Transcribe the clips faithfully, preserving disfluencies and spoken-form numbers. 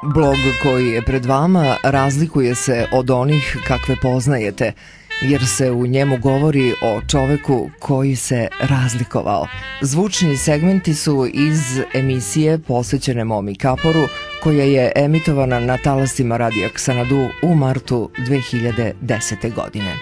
Blog koji je pred vama razlikuje se od onih kakve poznajete, jer se u njemu govori o čoveku koji se razlikovao. Zvučni segmenti su iz emisije posvećene Momi Kaporu, koja je emitovana na talasima Radija Ksanadu u martu dve hiljade desete. godine.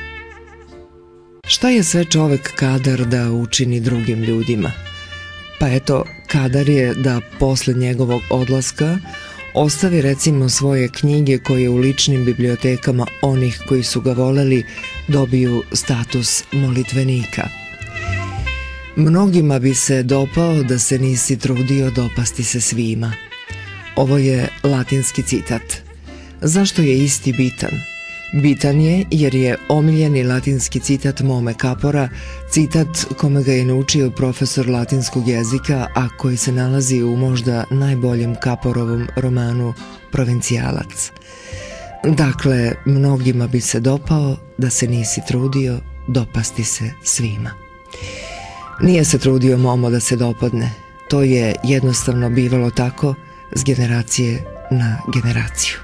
Šta je sve čovek kadar da učini drugim ljudima? Pa eto, kadar je da posle njegovog odlaska ostavi recimo svoje knjige koje u ličnim bibliotekama onih koji su ga voleli dobiju status molitvenika. Mnogima bi se dopao da se nisi trudio dopasti se svima. Ovo je latinski citat. Zašto je isti bitan? Bitan je jer je omiljeni latinski citat Mome Kapora, citat kome ga je naučio profesor latinskog jezika, a koji se nalazi u možda najboljem Kaporovom romanu Provincijalac. Dakle, mnogima bi se dopao da se nisi trudio dopasti se svima. Nije se trudio Momo da se dopadne, to je jednostavno bivalo tako s generacije na generaciju.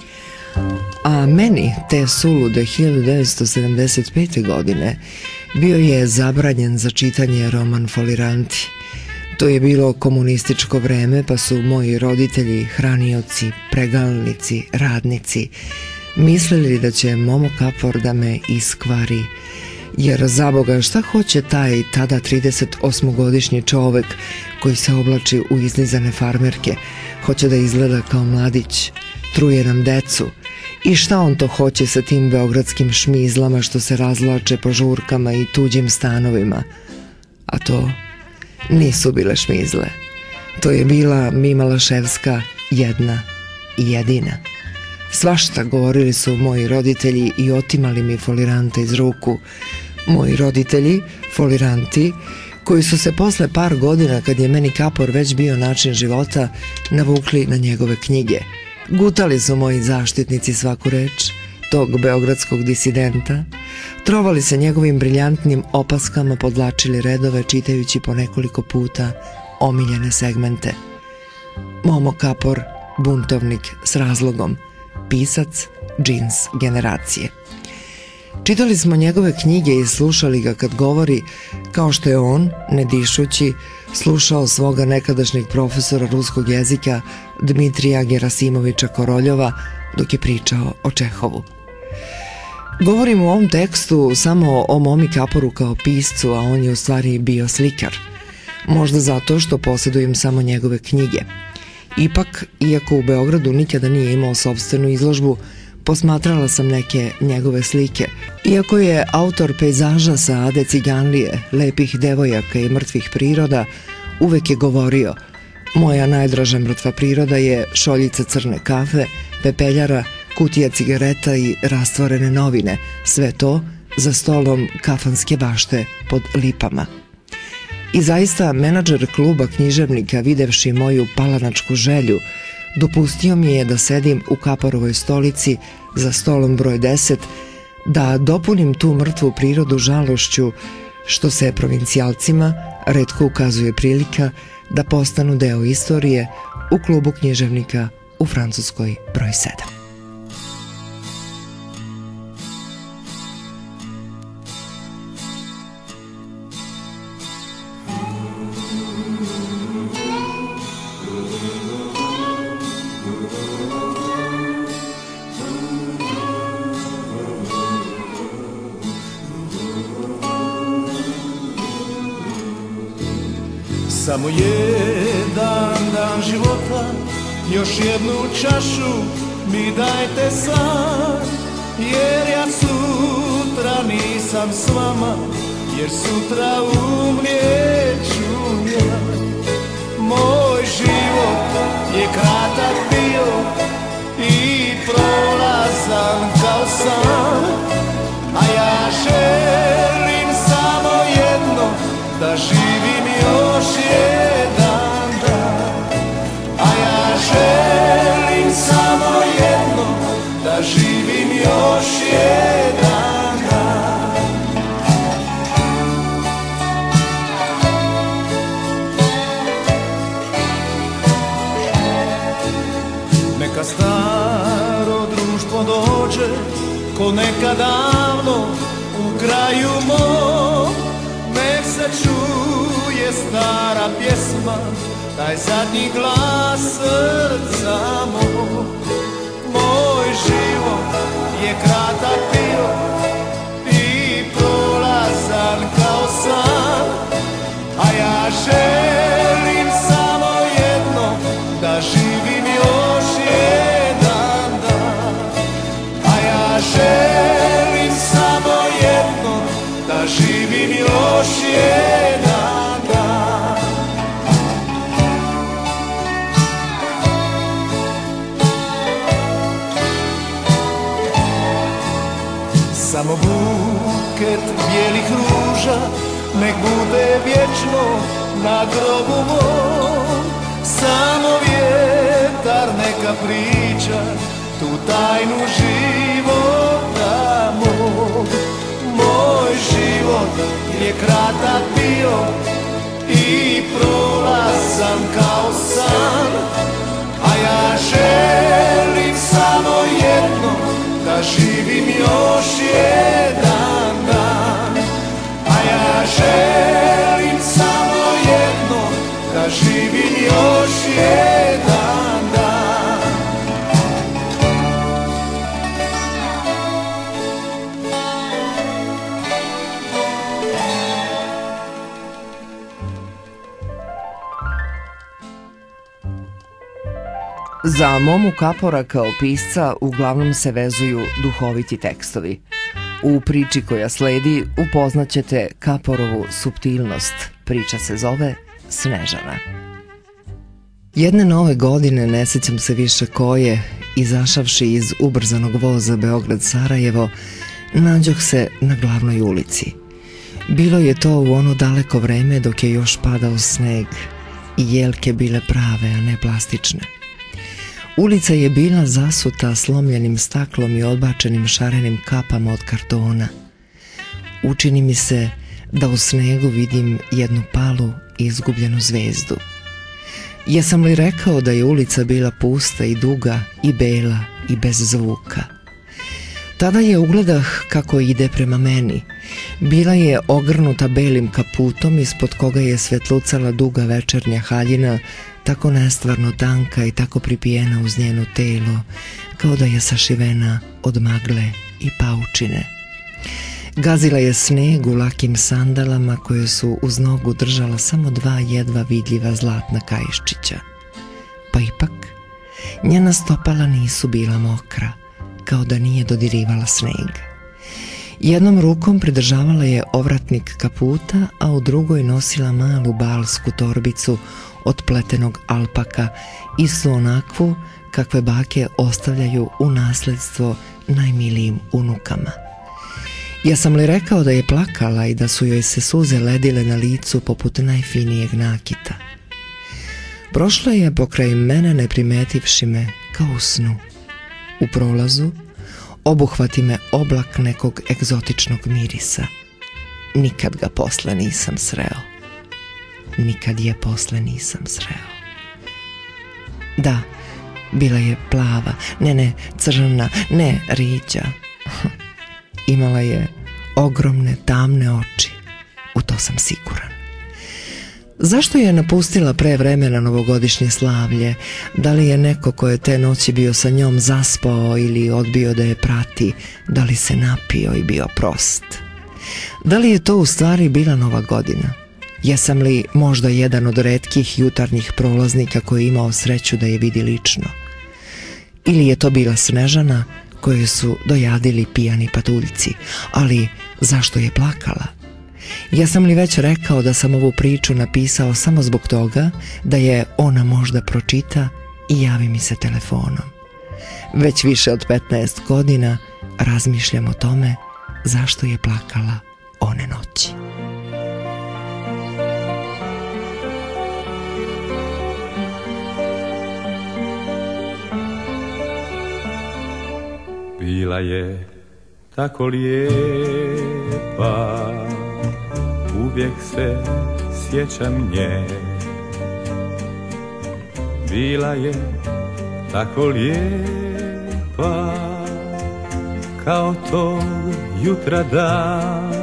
A meni te sulude hiljadu devetsto sedamdeset pete. godine bio je zabranjen za čitanje roman Foliranti. To je bilo komunističko vreme, pa su moji roditelji, hranioci, pregalnici, radnici mislili da će Momo Kapor da me iskvari, jer za Boga šta hoće taj tada tridesetosmogodišnji čovek koji se oblači u izlizane farmerke, hoće da izgleda kao mladić, truje nam decu. I šta on to hoće sa tim beogradskim šmizlama što se razlače po žurkama i tuđim stanovima? A to nisu bile šmizle. To je bila Mima Laševska, jedna i jedina. Svašta govorili su moji roditelji i otimali mi Folirante iz ruku. Moji roditelji, Foliranti, koji su se posle par godina, kad je meni Kapor već bio način života, navukli na njegove knjige. Gutali su moji zaštitnici svaku reč tog beogradskog disidenta, trovali se njegovim briljantnim opaskama, podlačili redove čitajući po nekoliko puta omiljene segmente. Momo Kapor, buntovnik s razlogom, pisac džins generacije. Čitali smo njegove knjige i slušali ga kad govori, kao što je on, ne dišući, slušao svoga nekadašnjeg profesora ruskog jezika Dmitrija Gerasimovića Koroljova dok je pričao o Čehovu. Govorim u ovom tekstu samo o Momi Kaporu kao piscu, a on je u stvari bio slikar. Možda zato što posjedujem samo njegove knjige. Ipak, iako u Beogradu nikada nije imao sopstvenu izložbu, posmatrala sam neke njegove slike. Iako je autor pejzaža sa Ade Ciganlije, lepih devojaka i mrtvih priroda, uvek je govorio: moja najdraža mrtva priroda je šoljica crne kafe, pepeljara, kutija cigareta i rastvorene novine, sve to za stolom kafanske bašte pod lipama. I zaista, menadžer kluba književnika, videvši moju palanačku želju, dopustio mi je da sedim u Kaporovoj stolici za stolom broj deset, da dopunim tu mrtvu prirodu žalošću što se provincijalcima retko ukazuje prilika da postanu deo istorije u klubu književnika u Francuskoj broj sedam. Samo jedan dan života, još jednu čašu mi dajte sad, jer ja sutra nisam s vama, jer sutra umrijeću ja. Moj život je kratak bio i prolazan kao san, a ja želim samo jedno, da živim još jedan dan. A ja želim samo jedno, da živim još jedan dan. neka staro društvo dođe ko nekad davno u kraju mom, nek se čuje stara pjesma, taj zadnji glas srca mog. Moj život je kratak bio i prolazan kao san, a ja želim samo jedno, da živim još jedan dan. A ja želim samo jedno, da živim još jedan dan. Samo buket bijelih ruža nek bude vječno na grobu mom, samo vjetar neka priča tu tajnu života mog. Moj život je kratak bio i prolazan kao san, a ja želim samo jedno, da živim još jedan dan. A ja želim samo jedno, da živim još jedan dan. Za Momu Kapora kao pisca uglavnom se vezuju duhoviti tekstovi. U priči koja sledi upoznaćete Kaporovu suptilnost. Priča se zove Snežana. Jedne nove godine, ne sjećam se više koje, izašavši iz ubrzanog voza Beograd-Sarajevo, nađoh se na glavnoj ulici. Bilo je to u ono daleko vreme dok je još padao sneg i jelke bile prave, a ne plastične. Ulica je bila zasuta slomljenim staklom i odbačenim šarenim kapama od kartona. Učini mi se da u snegu vidim jednu palu i izgubljenu zvezdu. Jesam li rekao da je ulica bila pusta i duga i bela i bez zvuka? Tada je ugledah kako ide prema meni. Bila je ogrnuta belim kaputom ispod koga je svetlucala duga večernja haljina, tako nestvarno tanka i tako pripijena uz njeno telo, kao da je sašivena od magle i paučine. Gazila je sneg u lakim sandalama koje su uz nogu držala samo dva jedva vidljiva zlatna kaiščića. Pa ipak, njena stopala nisu bila mokra, kao da nije dodirivala sneg. Jednom rukom pridržavala je ovratnik kaputa, a u drugoj nosila malu balsku torbicu od pletenog alpaka, istu onakvu kakve bake ostavljaju u nasledstvo najmilijim unukama. Jesam li rekao da je plakala i da su joj se suze ledile na licu poput najfinijeg nakita? Prošla je pokraj mene ne primetivši me, kao u snu. U prolazu obuhvati me oblak nekog egzotičnog mirisa. Nikad ga posle nisam sreo. Nikad je posle nisam sreo. Da, bila je plava, ne, ne, crna, ne, riđa. Imala je ogromne tamne oči, u to sam siguran. Zašto je napustila pre vremena novogodišnje slavlje? Da li je neko ko je te noći bio sa njom zaspao ili odbio da je prati? Da li se napio i bio prost? Da li je to u stvari bila nova godina? Jesam li možda jedan od retkih jutarnjih prolaznika koji je imao sreću da je vidi lično? Ili je to bila Snežana koju su dojadili pijani patuljci? Ali zašto je plakala? Jesam li već rekao da sam ovu priču napisao samo zbog toga da je ona možda pročita i javi mi se telefonom? Već više od petnaest godina razmišljam o tome zašto je plakala one noći. Bila je tako lijepa, uvijek se sjećam nje. Bila je tako lijepa kao tog jutra dan.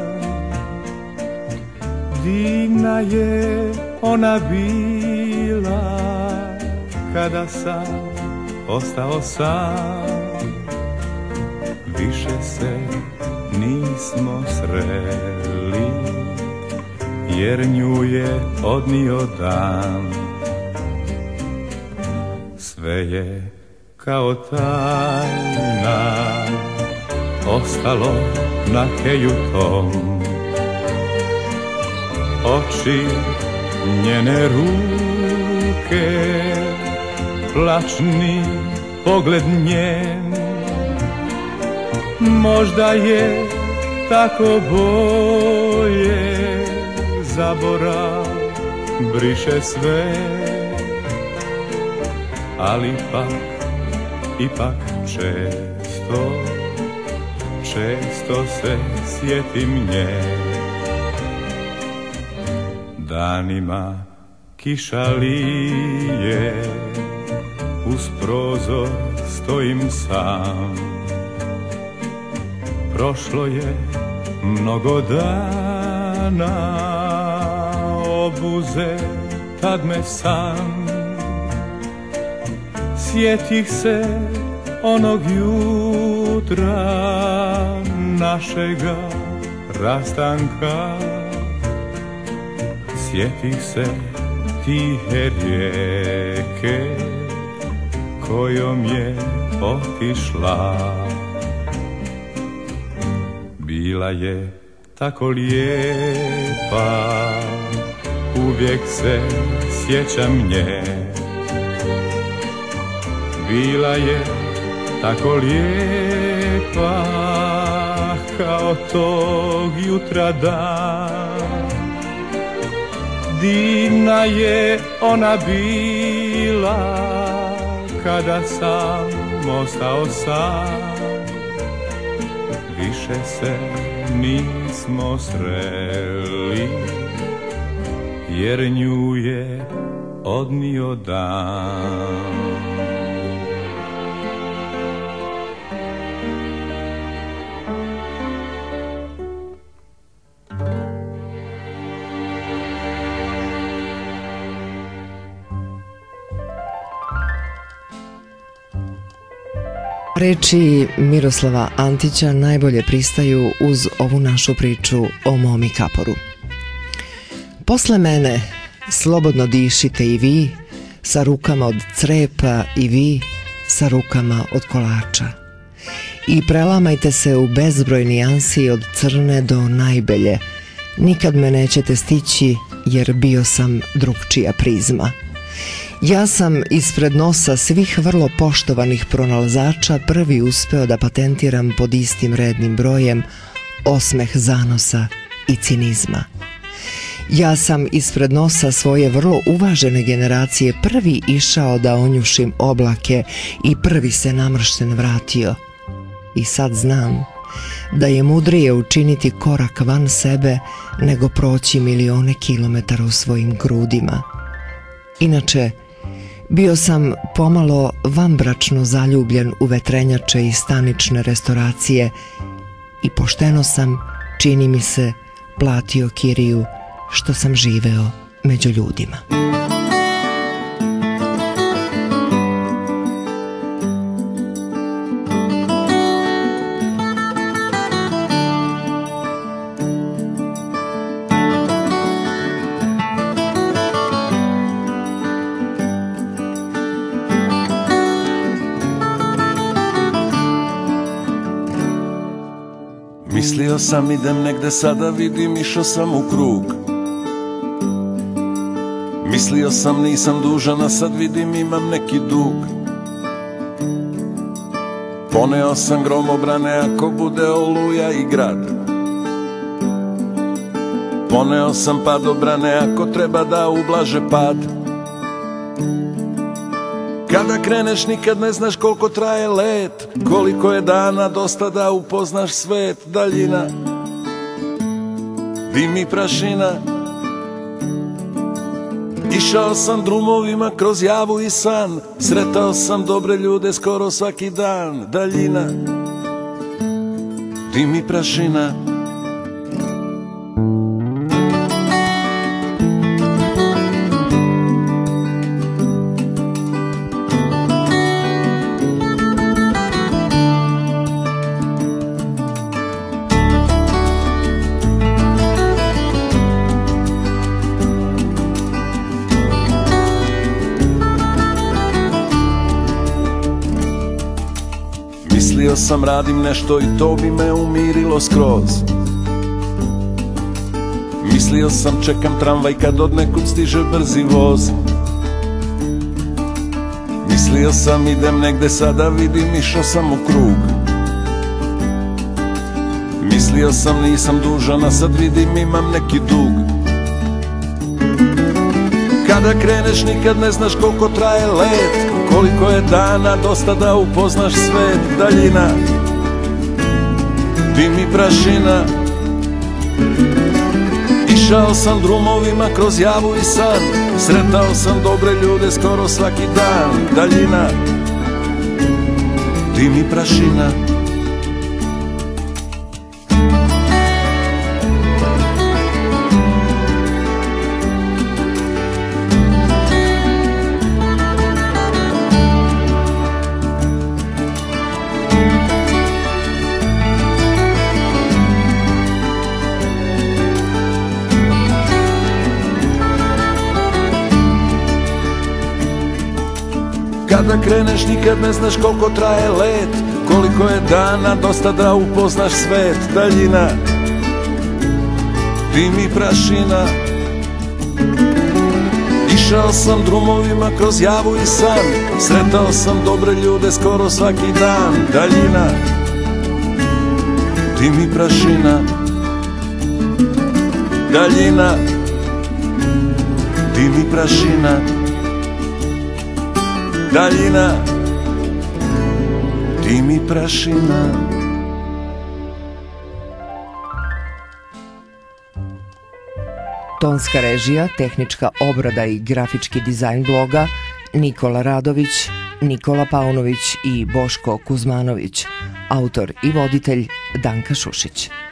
Divna je ona bila kada sam ostao sam, više se nismo sreli jer nju je odnio dan. Sve je kao tajna ostalo na keju tom, oči njene ruke, plačni pogled njen. Možda je tako bolje, zaborav briše sve, ali ipak, ipak često, često se sjetim nje. Danima kiša lije, uz prozor stojim sam. Prošlo je mnogo dana, obuze tad me san. Sjetih se onog jutra našega rastanka. Sjetih se tihe rijeke kojom je otišla. Bila je tako lijepa, uvijek se sjećam nje. Bila je tako lijepa kao tog jutra dan. Divna je ona bila kada sam ostao sam, više se nismo sreli jer nju je odnio dan. Reči Miroslava Antića najbolje pristaju uz ovu našu priču o Momi Kaporu. Posle mene slobodno dišite i vi, sa rukama od crepa i vi, sa rukama od kolača. I prelamajte se u bezbroj nijansi od crne do najbelje. Nikad me nećete stići jer bio sam drugčija prizma. Ja sam ispred nosa svih vrlo poštovanih pronalazača prvi uspeo da patentiram pod istim rednim brojem osmeh zanosa i cinizma. Ja sam ispred nosa svoje vrlo uvažene generacije prvi išao da onjušim oblake i prvi se namršten vratio. I sad znam da je mudrije učiniti korak van sebe nego proći milione kilometara u svojim grudima. Inače, bio sam pomalo vanbračno zaljubljen u vetrenjače i stanične restauracije i pošteno sam, čini mi se, platio kiriju što sam živeo među ljudima. Mislio sam idem negde, sada vidim išao sam u krug. Mislio sam nisam dužan, a sad vidim imam neki dug. Poneo sam gromobrane ako bude oluja i grad. Poneo sam padobrane ako treba da ublaže pad. Kada kreneš nikad ne znaš koliko traje let, koliko je dana dosta da upoznaš svet. Daljina, dim i prašina, Išao sam drumovima kroz javu i san, sretao sam dobre ljude skoro svaki dan. Daljina, dim i prašina. Mislio sam radim nešto i to bi me umirilo skroz. Mislio sam čekam tramvaj kad od nekud stiže brzi voz. Mislio sam idem negde sada vidim, išao sam u krug. Mislio sam nisam dužan, a sad vidim imam neki dug. Kada kreneš nikad ne znaš koliko traje let, koliko je dana, dosta da upoznaš svet. Daljina, dim i prašina. Išao sam drumovima kroz javu i san, sretao sam dobre ljude skoro svaki dan. Daljina, dim i prašina. Kada kreneš nikad ne znaš koliko traje let, koliko je dana, dosta da upoznaš svet. Daljina, dim i prašina. Išao sam drumovima kroz javu i san, sretao sam dobre ljude skoro svaki dan. Daljina, dim i prašina. Daljina, dim i prašina. Daljina, dim i prašina. Tonska režija, tehnička obrada i grafički dizajn bloga Nikola Radović, Nikola Paunović i Boško Kuzmanović. Autor i voditelj Danka Šušić.